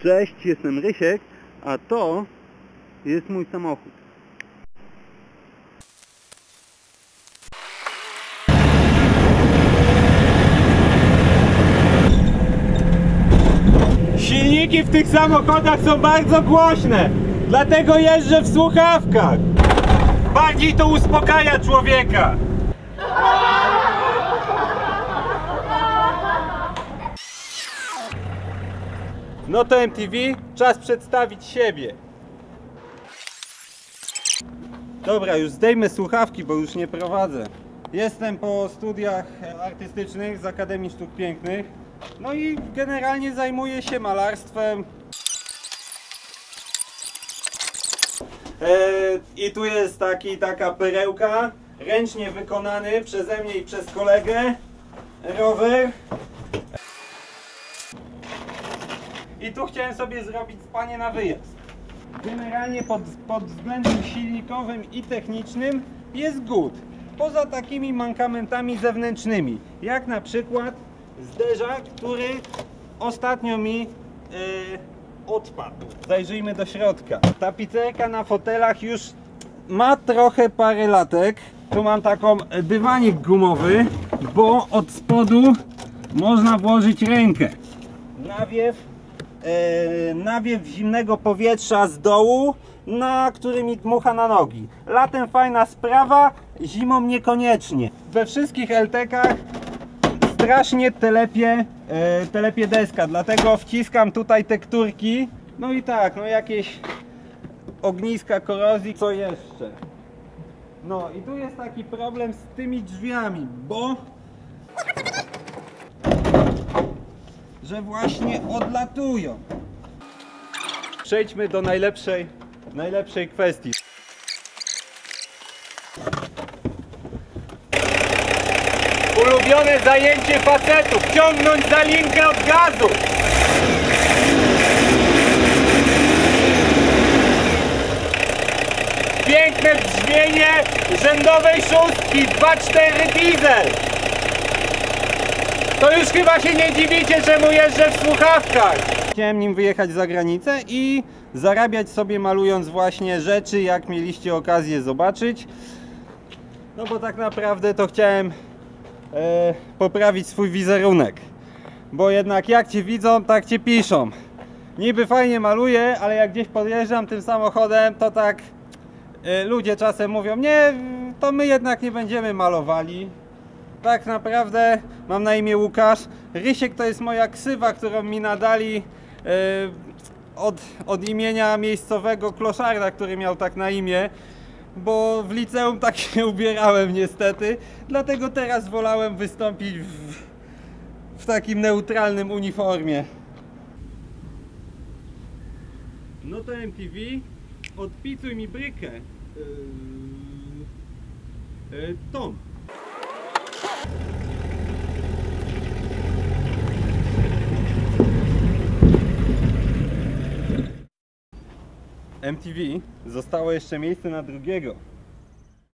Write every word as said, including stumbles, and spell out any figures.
Cześć, jestem Rysiek, a to jest mój samochód. Silniki w tych samochodach są bardzo głośne, dlatego jeżdżę w słuchawkach. Bardziej to uspokaja człowieka. No to M T V, czas przedstawić siebie. Dobra, już zdejmę słuchawki, bo już nie prowadzę. Jestem po studiach artystycznych z Akademii Sztuk Pięknych. No i generalnie zajmuję się malarstwem. Eee, I tu jest taki, taka perełka, ręcznie wykonany przeze mnie i przez kolegę rower. I tu chciałem sobie zrobić spanie na wyjazd. Generalnie pod, pod względem silnikowym i technicznym jest good. Poza takimi mankamentami zewnętrznymi, jak na przykład zderzak, który ostatnio mi yy, odpadł. Zajrzyjmy do środka. Tapicerka na fotelach już ma trochę parę latek. Tu mam taką dywanik gumowy, bo od spodu można włożyć rękę. Nawiew, yy, nawiew zimnego powietrza z dołu, na który mi dmucha na nogi. Latem fajna sprawa, zimą niekoniecznie. We wszystkich L T kach strasznie telepie, yy, telepie deska, dlatego wciskam tutaj tekturki. No i tak, no jakieś ogniska korozji, co jeszcze? No i tu jest taki problem z tymi drzwiami, bo że właśnie odlatują. Przejdźmy do najlepszej, najlepszej kwestii. Ulubione zajęcie facetów, ciągnąć za linkę od gazu. Piękne brzmienie rzędowej szóstki dwa cztery diesel. To już chyba się nie dziwicie, czemu jeżdżę w słuchawkach. Chciałem nim wyjechać za granicę i zarabiać sobie malując właśnie rzeczy, jak mieliście okazję zobaczyć. No bo tak naprawdę to chciałem e, poprawić swój wizerunek. Bo jednak jak cię widzą, tak cię piszą. Niby fajnie maluję, ale jak gdzieś podjeżdżam tym samochodem, to tak e, ludzie czasem mówią: nie, to my jednak nie będziemy malowali. Tak naprawdę mam na imię Łukasz. Rysiek to jest moja ksywa, którą mi nadali yy, od, od imienia miejscowego kloszarda, który miał tak na imię, bo w liceum tak się ubierałem niestety, dlatego teraz wolałem wystąpić w, w takim neutralnym uniformie. No to M T V, odpicuj mi brykę. Yy, yy, Tom. M T V, zostało jeszcze miejsce na drugiego.